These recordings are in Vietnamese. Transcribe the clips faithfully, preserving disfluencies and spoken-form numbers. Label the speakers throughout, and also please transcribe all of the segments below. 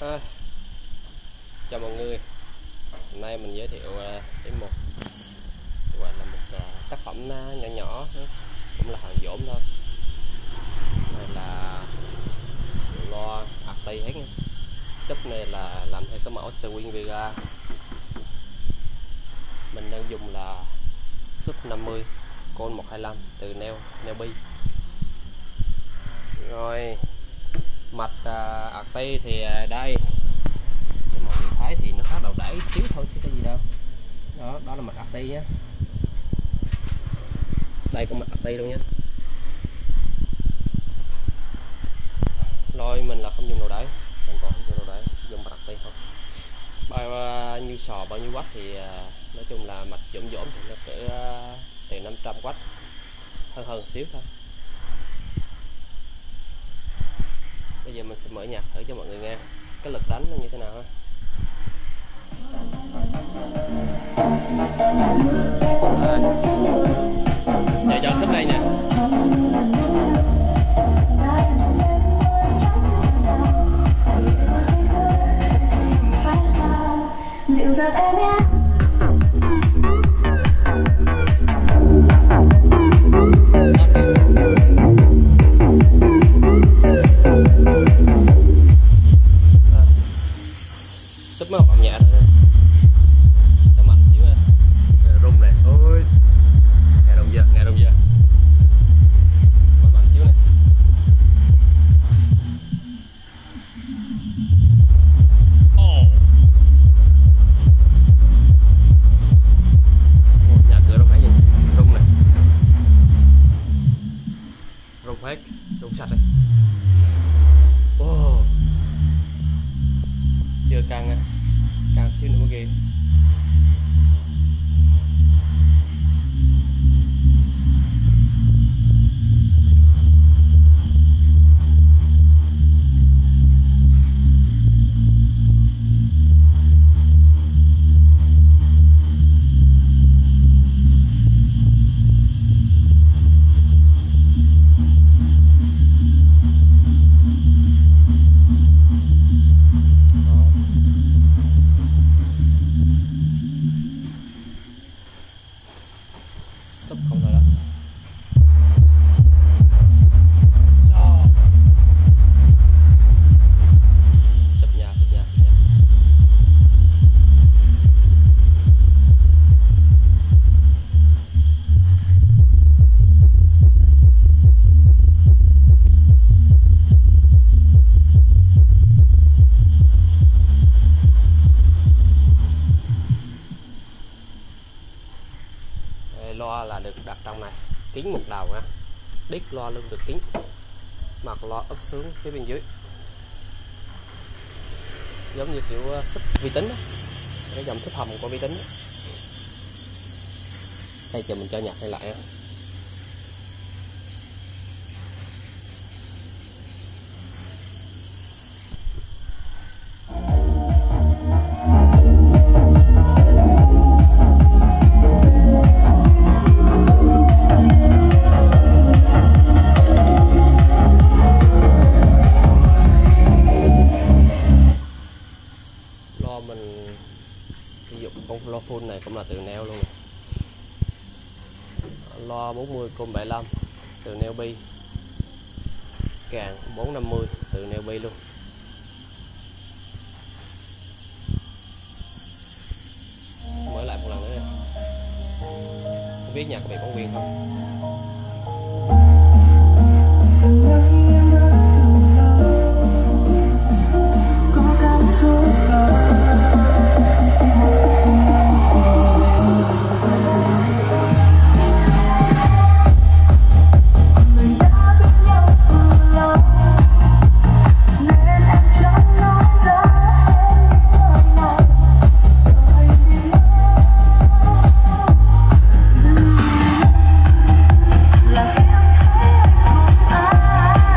Speaker 1: À, chào mọi người. Hôm nay mình giới thiệu uh, đến một gọi là một uh, tác phẩm uh, nhỏ nhỏ, cũng là hàng dỗm thôi. Này là loa Arctic hết nha. Sub này là làm theo cái mẫu Swing Vega. Mình đang dùng là sub năm mươi con một hai lăm từ Neo Neobi. Rồi mặt uh, Arctic thì uh, đây mọi người thấy thì nó khá đầu đẩy xíu thôi chứ cái gì đâu. Đó, đó là mặt Arctic nhé. Đây cũng mặt Arctic luôn nhé. Lôi mình là không dùng đầu đáy, mình còn không dùng đầu đáy, dùng mặt Arctic thôi. Bao nhiêu sò bao nhiêu watt thì nói chung là mặt dỗm dỗm thì nó cỡ từ năm trăm watt, hơn hơn xíu thôi. Bây giờ mình sẽ mở nhạc thử cho mọi người nghe cái lực đánh nó như thế nào ha. Chờ cho sub đây nha. Dịu dàng em nhé. Sub mới học nhẹ thôi. Cho mạnh xíu nha. Rung này. Ôi. Nghe rung chưa? Nghe rung chưa? Mạnh mạnh xíu này. Oh. Nhà cửa rung thấy gì? Rung này. Rung hết, rung sạch đây. Oh. Chưa căng nha. Càng xíu nữa mới ghê. Sub không rồi đó. Sub nhà, sub nhà, sub nhà. Loa là được đặt trong này, kính một đầu nha, đít loa luôn được kính, mặt loa ấp xuống phía bên dưới, giống như kiểu sub vi tính đó, cái dòng sub hầm của vi tính đó. Đây chờ mình cho nhạc này lại nha. Mình sử dụng con loa full này cũng là từ Neo luôn. Loa bốn mươi con bảy lăm từ Neobi, càng bốn năm mươi từ Neobi luôn. Mở lại một lần nữa nha. Không biết nhạc các bạn có quyền không.
Speaker 2: Là em thấy anh không ai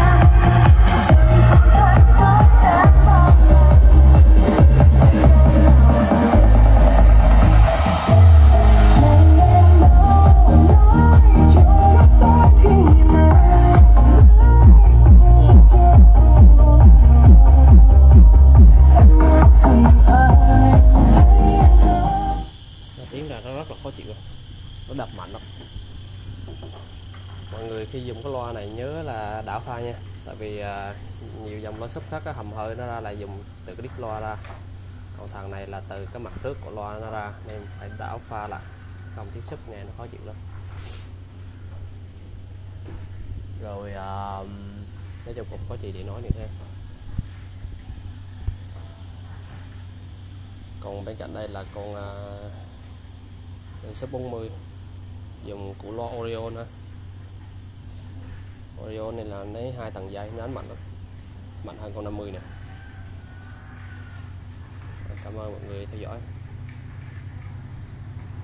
Speaker 1: Khi dùng cái loa này nhớ là đảo pha nha, tại vì à, nhiều dòng loa sub khác cái hầm hơi nó ra là dùng từ cái đít loa ra, còn thằng này là từ cái mặt trước của loa nó ra, nên phải đảo pha lại, không tiếng sub nghe nó khó chịu lắm. Rồi à, nói chung cũng có gì để nói nữa thêm. Còn bên cạnh đây là con uh, sub bốn mươi dùng của loa Orion ha. Orion này là lấy hai tầng dây, nó đánh mạnh lắm, mạnh hơn con năm mươi nè. Cảm ơn mọi người theo dõi.